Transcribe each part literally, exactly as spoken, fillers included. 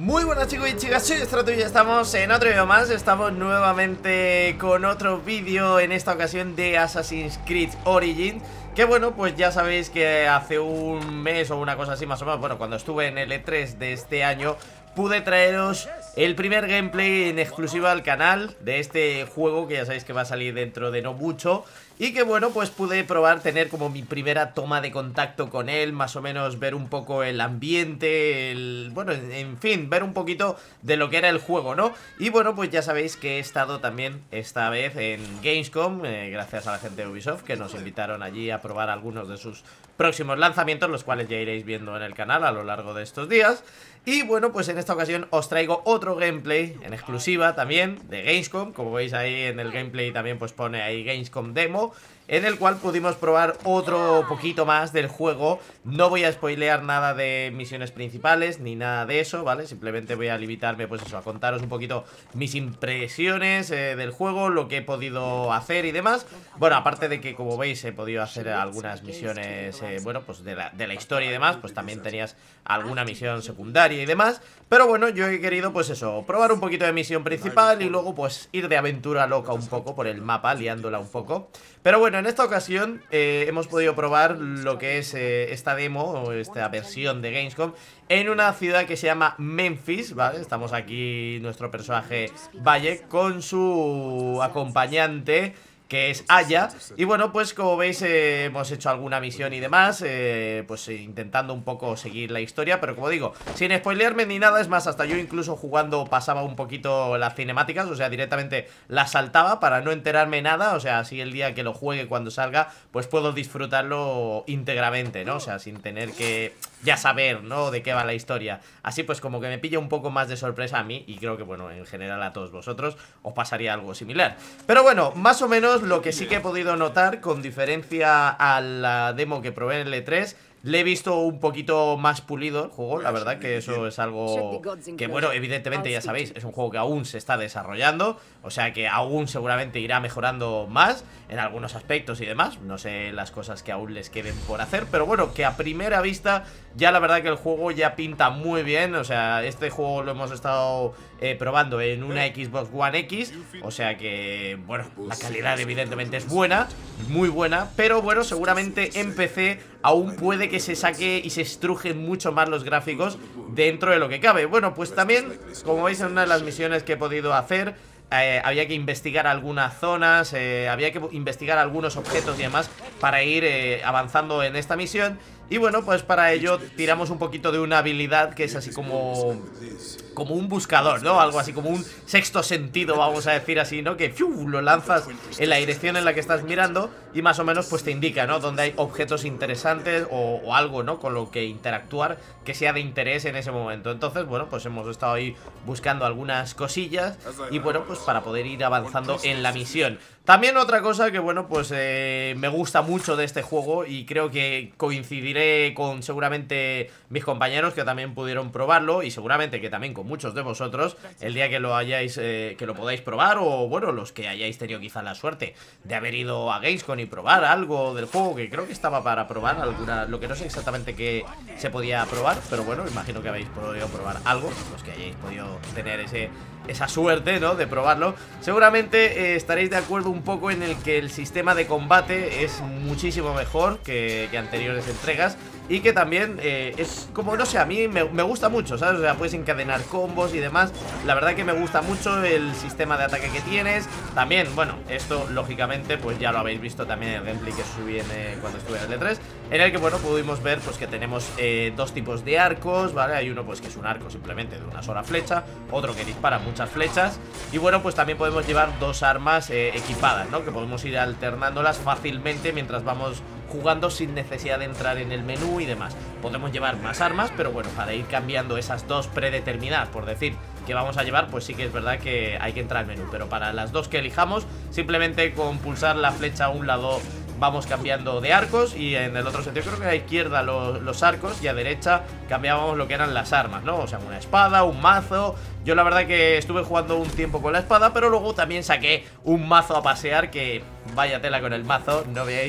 Muy buenas chicos y chicas, soy Strato y ya estamos en otro video más. Estamos nuevamente con otro vídeo, en esta ocasión de Assassin's Creed Origins. Que bueno, pues ya sabéis que hace un mes o una cosa así más o menos, bueno, cuando estuve en el E tres de este año, pude traeros el primer gameplay en exclusiva al canal de este juego, que ya sabéis que va a salir dentro de no mucho. Y que bueno, pues pude probar, tener como mi primera toma de contacto con él, más o menos ver un poco el ambiente, el... bueno, en fin, ver un poquito de lo que era el juego, ¿no? Y bueno, pues ya sabéis que he estado también esta vez en Gamescom, eh, gracias a la gente de Ubisoft, que nos invitaron allí a probar algunos de sus próximos lanzamientos, los cuales ya iréis viendo en el canal a lo largo de estos días. Y bueno, pues en esta ocasión os traigo otro gameplay en exclusiva también de Gamescom. Como veis ahí en el gameplay también pues pone ahí Gamescom Demo, en el cual pudimos probar otro poquito más del juego. No voy a spoilear nada de misiones principales ni nada de eso, ¿vale? Simplemente voy a limitarme pues eso, a contaros un poquito mis impresiones eh, del juego, lo que he podido hacer y demás. Bueno, aparte de que como veis he podido hacer algunas misiones, eh, bueno, pues de la, de la historia y demás, pues también tenías alguna misión secundaria y demás. Pero bueno, yo he querido pues eso, probar un poquito de misión principal y luego pues ir de aventura loca un poco por el mapa, liándola un poco. Pero bueno, en esta ocasión eh, hemos podido probar lo que es eh, esta demo o esta versión de Gamescom en una ciudad que se llama Memphis, ¿vale? Estamos aquí nuestro personaje Valle con su acompañante, que es Aya. Y bueno, pues como veis eh, hemos hecho alguna misión y demás, eh, pues eh, intentando un poco seguir la historia. Pero como digo, sin spoilearme ni nada. Es más, hasta yo incluso jugando pasaba un poquito las cinemáticas, o sea, directamente las saltaba para no enterarme nada. O sea, así el día que lo juegue, cuando salga, pues puedo disfrutarlo íntegramente, ¿no? O sea, sin tener que ya saber, ¿no?, de qué va la historia. Así pues como que me pilla un poco más de sorpresa a mí. Y creo que bueno, en general a todos vosotros os pasaría algo similar. Pero bueno, más o menos lo que sí que he podido notar, con diferencia a la demo que probé en el E tres, le he visto un poquito más pulido el juego. La verdad que eso es algo que, bueno, evidentemente ya sabéis, es un juego que aún se está desarrollando, o sea que aún seguramente irá mejorando más en algunos aspectos y demás. No sé las cosas que aún les queden por hacer, pero bueno, que a primera vista ya la verdad que el juego ya pinta muy bien. O sea, este juego lo hemos estado eh, probando en una Xbox One X, o sea que, bueno, la calidad evidentemente es buena, muy buena, pero bueno, seguramente en P C aún puede que se saque y se estrujen mucho más los gráficos dentro de lo que cabe. Bueno, pues también, como veis en una de las misiones que he podido hacer, eh, había que investigar algunas zonas, eh, había que investigar algunos objetos y demás para ir eh, avanzando en esta misión. Y bueno, pues para ello tiramos un poquito de una habilidad que es así como como un buscador, ¿no? Algo así como un sexto sentido, vamos a decir así, ¿no? Que ¡fiu!, lo lanzas en la dirección en la que estás mirando y más o menos pues te indica, ¿no?, donde hay objetos interesantes o, o algo, ¿no?, con lo que interactuar que sea de interés en ese momento. Entonces, bueno, pues hemos estado ahí buscando algunas cosillas y bueno, pues para poder ir avanzando en la misión. También otra cosa que, bueno, pues eh, me gusta mucho de este juego, y creo que coincidiré con seguramente mis compañeros que también pudieron probarlo, y seguramente que también con muchos de vosotros el día que lo hayáis, eh, que lo podáis probar, o bueno, los que hayáis tenido quizá la suerte de haber ido a Gamescom y probar algo del juego, que creo que estaba para probar alguna, lo que no sé exactamente qué se podía probar, pero bueno, imagino que habéis podido probar algo, los que hayáis podido tener ese... esa suerte, ¿no?, de probarlo. Seguramente eh, estaréis de acuerdo un poco en el que el sistema de combate es muchísimo mejor que, que anteriores entregas. Y que también eh, es como, no sé, a mí me, me gusta mucho, ¿sabes? O sea, puedes encadenar combos y demás. La verdad que me gusta mucho el sistema de ataque que tienes. También, bueno, esto lógicamente pues ya lo habéis visto también en el gameplay que subí en, eh, cuando estuve en el E tres, en el que, bueno, pudimos ver pues que tenemos eh, dos tipos de arcos, ¿vale? Hay uno pues que es un arco simplemente de una sola flecha, otro que dispara muchas flechas. Y bueno, pues también podemos llevar dos armas eh, equipadas, ¿no?, que podemos ir alternándolas fácilmente mientras vamos jugando sin necesidad de entrar en el menú y demás. Podemos llevar más armas, pero bueno, para ir cambiando esas dos predeterminadas, por decir, que vamos a llevar, pues sí que es verdad que hay que entrar al menú. Pero para las dos que elijamos, simplemente con pulsar la flecha a un lado vamos cambiando de arcos, y en el otro sentido creo que a la izquierda los, los arcos y a derecha cambiábamos lo que eran las armas, ¿no? O sea, una espada, un mazo. Yo la verdad que estuve jugando un tiempo con la espada, pero luego también saqué un mazo a pasear, que vaya tela con el mazo, no veáis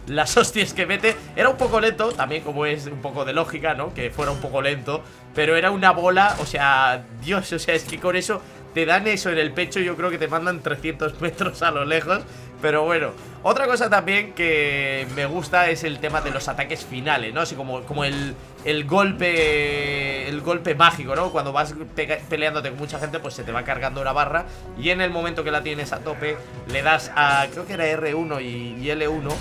las hostias que mete. Era un poco lento, también como es un poco de lógica, ¿no? Que fuera un poco lento, pero era una bola, o sea, Dios, o sea, es que con eso te dan eso en el pecho y yo creo que te mandan trescientos metros a lo lejos. Pero bueno, otra cosa también que me gusta es el tema de los ataques finales, ¿no? Así como, como el, el golpe el golpe mágico, ¿no? Cuando vas peleándote con mucha gente, pues se te va cargando una barra y en el momento que la tienes a tope, le das a, creo que era R uno y, y L uno.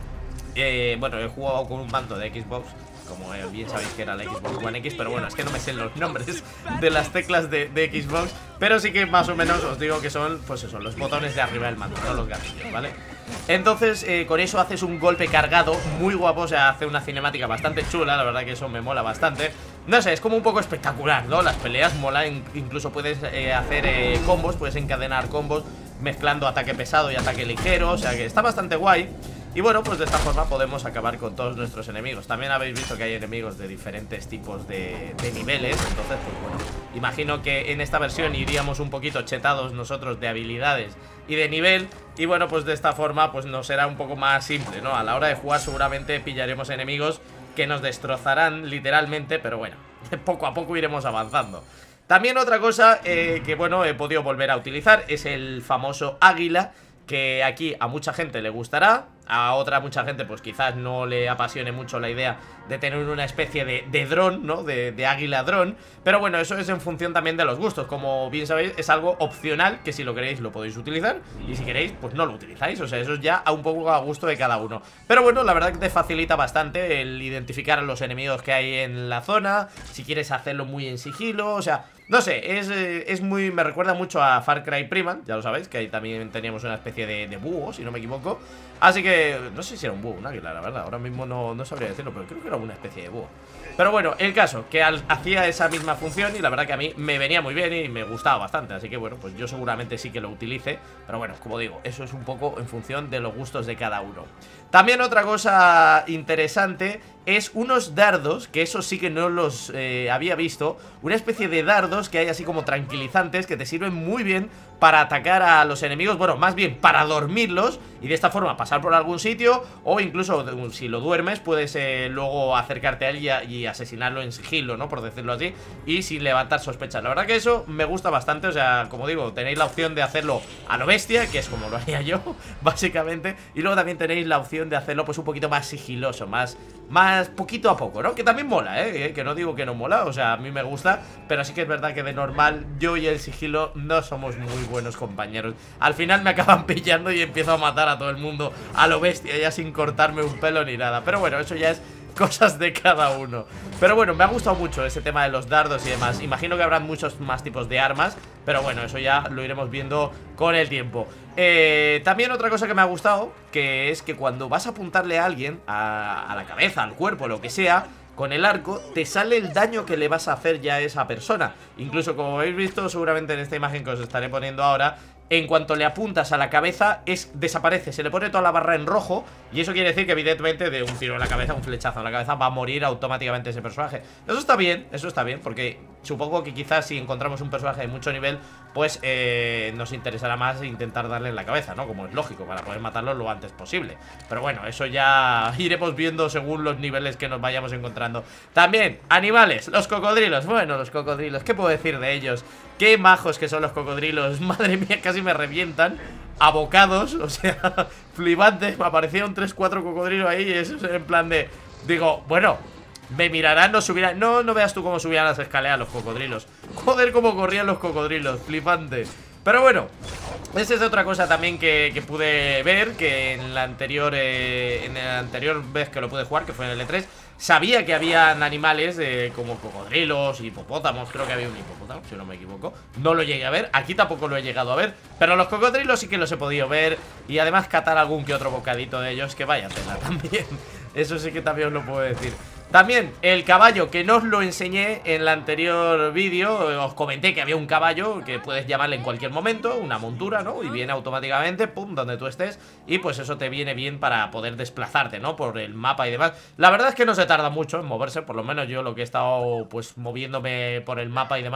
eh, Bueno, he jugado con un mando de Xbox, como bien sabéis que era la Xbox One X, pero bueno, es que no me sé los nombres de las teclas de, de Xbox. Pero sí que más o menos os digo que son, pues eso, los botones de arriba del mando, no los gatillos, ¿vale? Entonces, eh, con eso haces un golpe cargado muy guapo, o sea, hace una cinemática bastante chula, la verdad que eso me mola bastante. No sé, es como un poco espectacular, ¿no? Las peleas molan, incluso puedes eh, hacer eh, combos, puedes encadenar combos mezclando ataque pesado y ataque ligero, o sea que está bastante guay. Y bueno, pues de esta forma podemos acabar con todos nuestros enemigos. También habéis visto que hay enemigos de diferentes tipos de, de niveles. Entonces, pues bueno, imagino que en esta versión iríamos un poquito chetados nosotros de habilidades y de nivel. Y bueno, pues de esta forma pues nos será un poco más simple, ¿no? A la hora de jugar seguramente pillaremos enemigos que nos destrozarán literalmente, pero bueno, poco a poco iremos avanzando. También otra cosa eh, que bueno, he podido volver a utilizar es el famoso águila, que aquí a mucha gente le gustará, a otra mucha gente pues quizás no le apasione mucho la idea de tener una especie de, de dron, ¿no? De, de águila dron. Pero bueno, eso es en función también de los gustos. Como bien sabéis, es algo opcional, que si lo queréis lo podéis utilizar, y si queréis, pues no lo utilizáis. O sea, eso es ya a un poco a gusto de cada uno. Pero bueno, la verdad que te facilita bastante el identificar a los enemigos que hay en la zona, si quieres hacerlo muy en sigilo, o sea, no sé, es, es muy... me recuerda mucho a Far Cry Primal, ya lo sabéis, que ahí también teníamos una especie de, de búho, si no me equivoco. Así que, no sé si era un búho, un águila, la verdad, ahora mismo no, no sabría decirlo, pero creo que era una especie de búho. Pero bueno, el caso, que al, hacía esa misma función y la verdad que a mí me venía muy bien y me gustaba bastante. Así que bueno, pues yo seguramente sí que lo utilice. Pero bueno, como digo, eso es un poco en función de los gustos de cada uno. También otra cosa interesante es unos dardos, que eso sí que no los eh, había visto. Una especie de dardos que hay así como tranquilizantes, que te sirven muy bien para atacar a los enemigos. Bueno, más bien para dormirlos y de esta forma pasar por algún sitio. O incluso si lo duermes puedes eh, luego acercarte a él y, a, y asesinarlo en sigilo, ¿no? Por decirlo así, y sin levantar sospechas. La verdad que eso me gusta bastante. O sea, como digo, tenéis la opción de hacerlo a lo bestia, que es como lo haría yo, básicamente. Y luego también tenéis la opción de hacerlo pues un poquito más sigiloso, más... más poquito a poco, ¿no? Que también mola, ¿eh? Que no digo que no mola, o sea, a mí me gusta, pero sí que es verdad que de normal yo y el sigilo no somos muy buenos compañeros. Al final me acaban pillando y empiezo a matar a todo el mundo a lo bestia, ya sin cortarme un pelo ni nada. Pero bueno, eso ya es cosas de cada uno. Pero bueno, me ha gustado mucho ese tema de los dardos y demás. Imagino que habrán muchos más tipos de armas, pero bueno, eso ya lo iremos viendo con el tiempo. eh, También otra cosa que me ha gustado, que es que cuando vas a apuntarle a alguien, a, a la cabeza, al cuerpo, lo que sea, con el arco te sale el daño que le vas a hacer ya a esa persona. Incluso como habéis visto seguramente en esta imagen que os estaré poniendo ahora, en cuanto le apuntas a la cabeza, es desaparece, se le pone toda la barra en rojo. Y eso quiere decir que evidentemente de un tiro en la cabeza, un flechazo en la cabeza, va a morir automáticamente ese personaje. Eso está bien, eso está bien, porque supongo que quizás si encontramos un personaje de mucho nivel, pues eh, nos interesará más intentar darle en la cabeza, ¿no? Como es lógico, para poder matarlo lo antes posible. Pero bueno, eso ya iremos viendo según los niveles que nos vayamos encontrando. También, animales, los cocodrilos. Bueno, los cocodrilos, ¿qué puedo decir de ellos? Qué majos que son los cocodrilos. Madre mía, casi me revientan. Abocados, o sea, flipantes. Me aparecieron tres, cuatro cocodrilos ahí. Y eso es en plan de... digo, bueno, me mirarán, no subirán. No, no veas tú cómo subían las escaleras los cocodrilos. Joder, cómo corrían los cocodrilos, flipante. Pero bueno, esa es otra cosa también que, que pude ver. Que en la anterior eh, En la anterior vez que lo pude jugar, que fue en el E tres, sabía que habían animales eh, como cocodrilos, hipopótamos. Creo que había un hipopótamo, si no me equivoco. No lo llegué a ver, aquí tampoco lo he llegado a ver. Pero los cocodrilos sí que los he podido ver. Y además catar algún que otro bocadito de ellos. Que vaya tela también. Eso sí que también os lo puedo decir. También el caballo, que no os lo enseñé en el anterior vídeo. Os comenté que había un caballo que puedes llamarle en cualquier momento, una montura, ¿no? Y viene automáticamente, pum, donde tú estés. Y pues eso te viene bien para poder desplazarte, ¿no? Por el mapa y demás. La verdad es que no se tarda mucho en moverse, por lo menos yo lo que he estado pues moviéndome por el mapa y demás,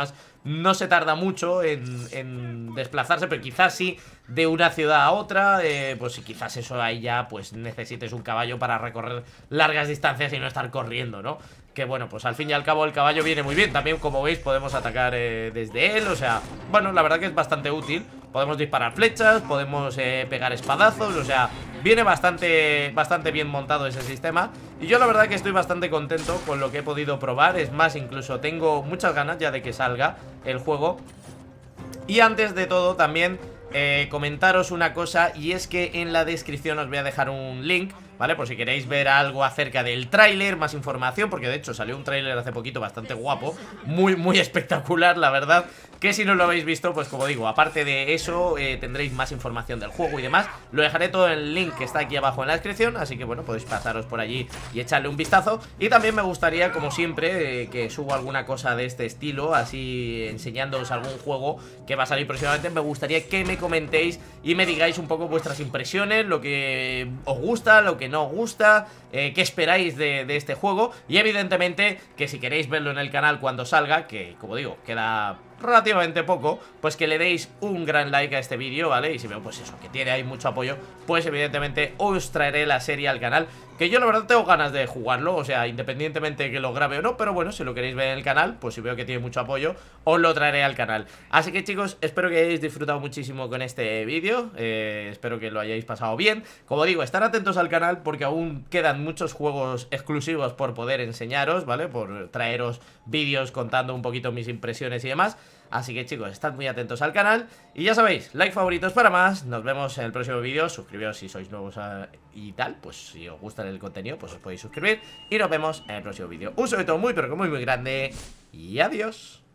no se tarda mucho en, en desplazarse, pero quizás sí de una ciudad a otra, eh, pues quizás eso ahí ya pues necesites un caballo para recorrer largas distancias y no estar corriendo, ¿no? Que bueno, pues al fin y al cabo el caballo viene muy bien. También, como veis, podemos atacar eh, desde él. O sea, bueno, la verdad que es bastante útil. Podemos disparar flechas, podemos eh, pegar espadazos. O sea, viene bastante, bastante bien montado ese sistema. Y yo la verdad que estoy bastante contento con lo que he podido probar. Es más, incluso tengo muchas ganas ya de que salga el juego. Y antes de todo también eh, comentaros una cosa, y es que en la descripción os voy a dejar un link, ¿vale? Por si queréis ver algo acerca del tráiler, más información, porque de hecho salió un tráiler hace poquito bastante guapo, muy, muy espectacular, la verdad, que si no lo habéis visto, pues como digo, aparte de eso, eh, tendréis más información del juego y demás. Lo dejaré todo en el link que está aquí abajo en la descripción, así que bueno, podéis pasaros por allí y echarle un vistazo. Y también me gustaría, como siempre, eh, que subo alguna cosa de este estilo, así enseñándoos algún juego que va a salir próximamente. Me gustaría que me comentéis y me digáis un poco vuestras impresiones, lo que os gusta, lo que no os gusta, eh, qué esperáis de, de este juego. Y evidentemente que si queréis verlo en el canal cuando salga, que como digo, queda relativamente poco, pues que le deis un gran like a este vídeo, ¿vale? Y si veo pues eso, que tiene ahí mucho apoyo, pues evidentemente os traeré la serie al canal, que yo la verdad tengo ganas de jugarlo, o sea, independientemente de que lo grabe o no, pero bueno, si lo queréis ver en el canal, pues si veo que tiene mucho apoyo, os lo traeré al canal. Así que chicos, espero que hayáis disfrutado muchísimo con este vídeo, eh, espero que lo hayáis pasado bien. Como digo, estar atentos al canal porque aún quedan muchos juegos exclusivos por poder enseñaros, ¿vale? Por traeros vídeos contando un poquito mis impresiones y demás. Así que chicos, estad muy atentos al canal. Y ya sabéis, like, favoritos para más. Nos vemos en el próximo vídeo. Suscribiros si sois nuevos a... y tal. Pues si os gusta el contenido, pues os podéis suscribir. Y nos vemos en el próximo vídeo. Un saludo muy pero que muy muy grande. Y adiós.